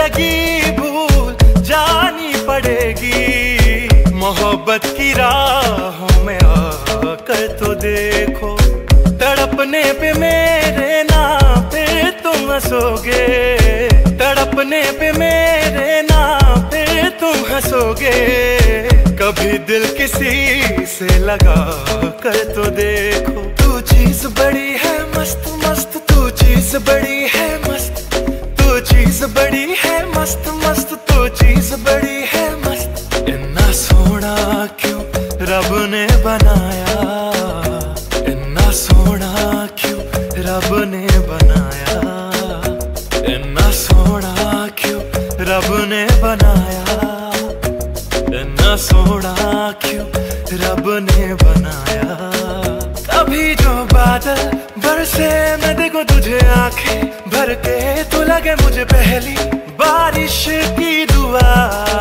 लगी भूल जानी पड़ेगी। मोहब्बत की राहों में आकर तो देखो, तड़पने पे मेरे नाम पे तुम हंसोगे, तड़पने पे मेरे नाम पे तुम हंसोगे। कभी दिल किसी से लगा कर तो देखो। तू चीज बड़ी है मस्त मस्त, तू चीज बड़ी है मस्त, तू चीज बड़ी है मस्त मस्त, तू चीज बड़ी है मस्त। इतना सोना क्यों रब ने बनाया, इतना सोना क्यों रब ने बनाया, इतना सोना क्यों रब ने बनाया, इतना सोना क्यों रब ने बनाया। कभी जो बादल बरसे मैं देखो तुझे आंखें भर के, तू लगे मुझे पहली बारिश की दुआ।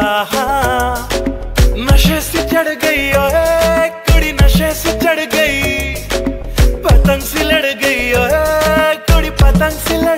नशे से चढ़ गई ओए कुड़ी, नशे से चढ़ गई, पतंग सी लड़ गई ओए कुड़ी, पतंग सी लड़